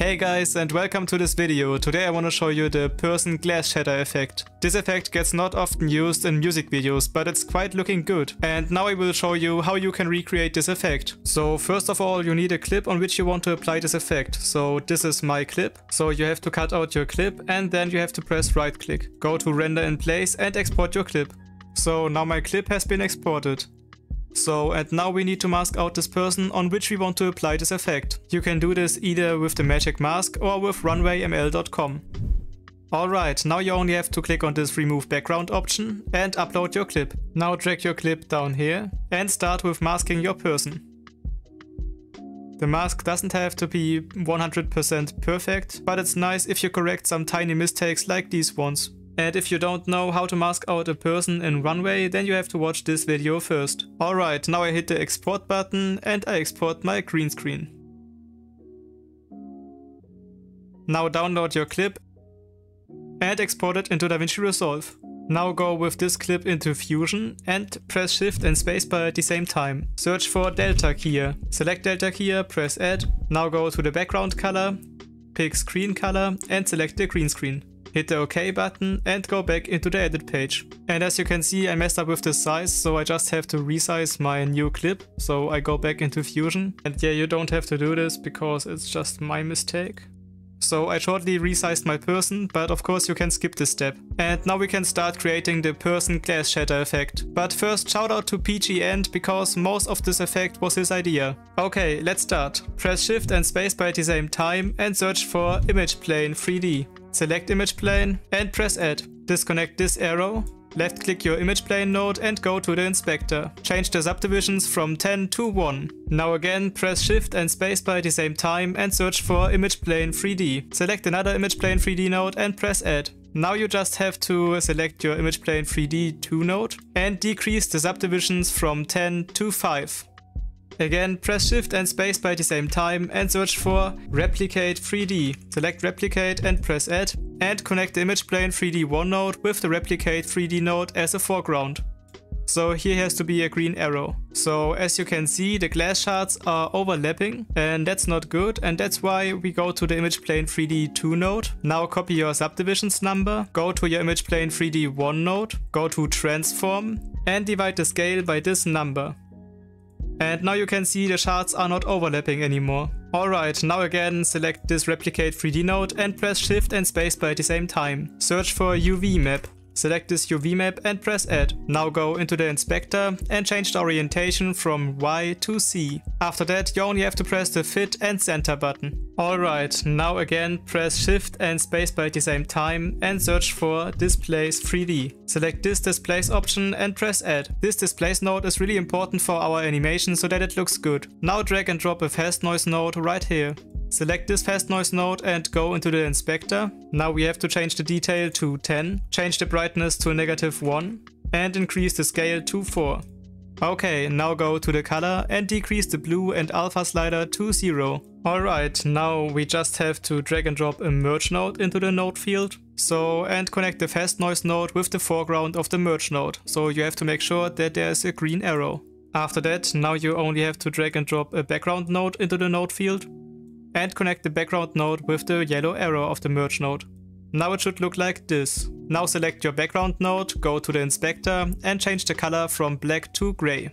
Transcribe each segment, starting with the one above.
Hey guys, and welcome to this video. Today I want to show you the person glass shatter effect. This effect gets not often used in music videos, but it's quite looking good. And now I will show you how you can recreate this effect. So first of all, you need a clip on which you want to apply this effect. So this is my clip. So you have to cut out your clip and then you have to press right click. Go to render in place and export your clip. So now my clip has been exported. So, and now we need to mask out this person on which we want to apply this effect. You can do this either with the magic mask or with runwayml.com. Alright, now you only have to click on this remove background option and upload your clip. Now drag your clip down here and start with masking your person. The mask doesn't have to be 100% perfect, but it's nice if you correct some tiny mistakes like these ones. And if you don't know how to mask out a person in Runway, then you have to watch this video first. Alright, now I hit the export button and I export my green screen. Now download your clip and export it into Davinci Resolve. Now go with this clip into Fusion and press Shift and Spacebar at the same time. Search for Delta Keyer. Select Delta Keyer, press Add. Now go to the background color, pick Screen Color and select the green screen. Hit the OK button and go back into the edit page. And as you can see, I messed up with the size, so I just have to resize my new clip. So I go back into Fusion. And yeah, you don't have to do this because it's just my mistake. So I shortly resized my person, but of course you can skip this step. And now we can start creating the person glass shatter effect. But first, shout out to PGN because most of this effect was his idea. Okay, let's start. Press Shift and Spacebar at the same time and search for Image Plane 3D. Select Image Plane and press Add. Disconnect this arrow. Left click your image plane node and go to the inspector. Change the subdivisions from 10 to 1. Now again press Shift and Spacebar at the same time and search for Image Plane 3D. Select another Image Plane 3D node and press Add. Now you just have to select your Image Plane 3D 2 node and decrease the subdivisions from 10 to 5. Again, press Shift and Spacebar at the same time and search for Replicate 3D. Select Replicate and press Add and connect the Image Plane 3D 1 node with the Replicate 3D node as a foreground. So here has to be a green arrow. So as you can see, the glass shards are overlapping and that's not good, and that's why we go to the Image Plane 3D 2 node. Now copy your subdivisions number, go to your Image Plane 3D 1 node, go to Transform and divide the scale by this number. And now you can see the shards are not overlapping anymore. Alright, now again select this Replicate 3D node and press Shift and Spacebar at the same time. Search for UV map. Select this UV map and press Add. Now go into the inspector and change the orientation from Y to C. After that you only have to press the Fit and Center button. Alright, now again press Shift and Spacebar at the same time and search for Displace 3D. Select this Displace option and press Add. This Displace node is really important for our animation so that it looks good. Now drag and drop a Fast Noise node right here. Select this Fast Noise node and go into the inspector. Now we have to change the detail to 10, change the brightness to -1 and increase the scale to 4. Okay, now go to the color and decrease the blue and alpha slider to 0. Alright, now we just have to drag and drop a merge node into the node field. So, and connect the Fast Noise node with the foreground of the merge node. So you have to make sure that there is a green arrow. After that, now you only have to drag and drop a background node into the node field and connect the background node with the yellow arrow of the merge node. Now it should look like this. Now select your background node, go to the inspector and change the color from black to gray.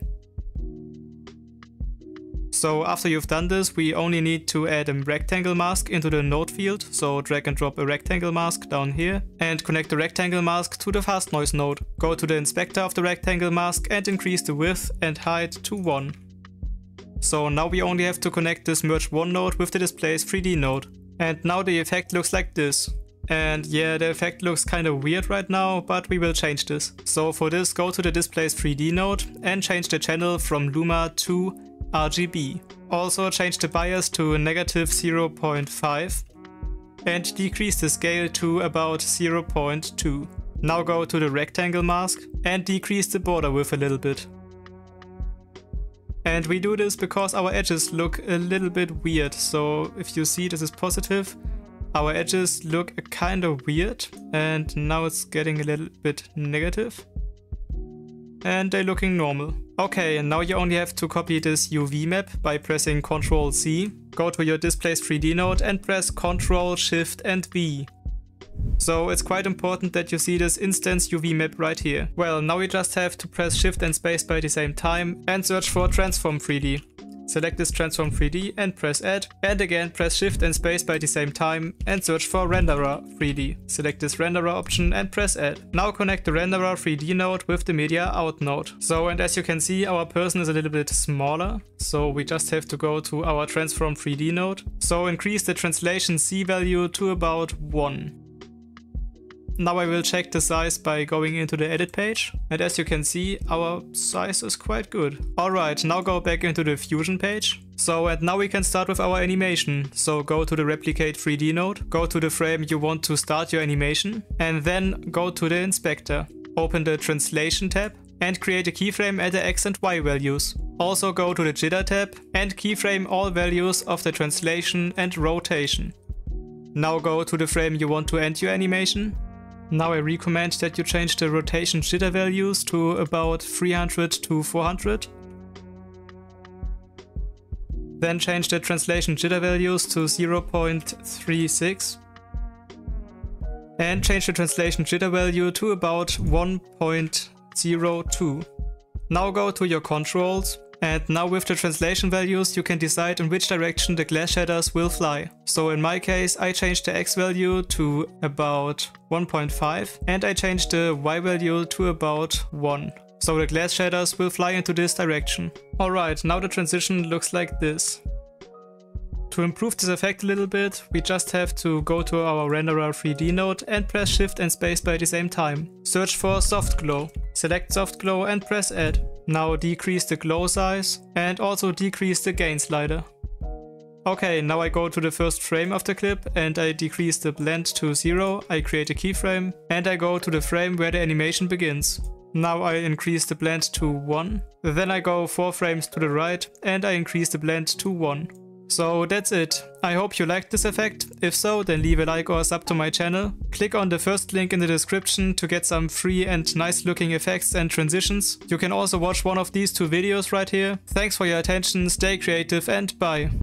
So after you've done this, we only need to add a rectangle mask into the node field. So drag and drop a rectangle mask down here and connect the rectangle mask to the Fast Noise node. Go to the inspector of the rectangle mask and increase the width and height to 1. So now we only have to connect this Merge 1 node with the Displace 3D node. And now the effect looks like this. And yeah, the effect looks kind of weird right now, but we will change this. So for this, go to the Displace 3D node and change the channel from Luma to RGB. Also change the bias to -0.5 and decrease the scale to about 0.2. Now go to the rectangle mask and decrease the border width a little bit. And we do this because our edges look a little bit weird. So if you see this is positive, our edges look kind of weird. And now it's getting a little bit negative. And they're looking normal. Okay, and now you only have to copy this UV map by pressing Ctrl C. go to your displaced 3D node and press Ctrl, Shift and V. So it's quite important that you see this instance UV map right here. Well, now we just have to press Shift and Spacebar at the same time and search for Transform 3D. Select this Transform 3D and press Add, and again press Shift and Spacebar at the same time and search for Renderer 3D. Select this Renderer option and press Add. Now connect the Renderer 3D node with the Media Out node. So, and as you can see, our person is a little bit smaller, so we just have to go to our Transform 3D node. So increase the translation C value to about 1. Now I will check the size by going into the edit page, and as you can see, our size is quite good. Alright, now go back into the Fusion page. So, and now we can start with our animation. So go to the Replicate 3D node, go to the frame you want to start your animation, and then go to the inspector. Open the Translation tab and create a keyframe at the X and Y values. Also go to the Jitter tab and keyframe all values of the translation and rotation. Now go to the frame you want to end your animation. Now I recommend that you change the rotation jitter values to about 300 to 400. Then change the translation jitter values to 0.36. And change the translation jitter value to about 1.02. Now go to your controls. And now with the translation values you can decide in which direction the glass shatters will fly. So in my case I changed the X value to about 1.5 and I changed the Y value to about 1. So the glass shatters will fly into this direction. Alright, now the transition looks like this. To improve this effect a little bit, we just have to go to our Renderer 3D node and press Shift and Spacebar at the same time. Search for Soft Glow. Select Soft Glow and press Add. Now decrease the glow size and also decrease the gain slider. Okay, now I go to the first frame of the clip and I decrease the blend to 0, I create a keyframe and I go to the frame where the animation begins. Now I increase the blend to 1, then I go 4 frames to the right and I increase the blend to 1. So that's it. I hope you liked this effect. If so, then leave a like or a sub to my channel. Click on the first link in the description to get some free and nice looking effects and transitions. You can also watch one of these 2 videos right here. Thanks for your attention, stay creative and bye.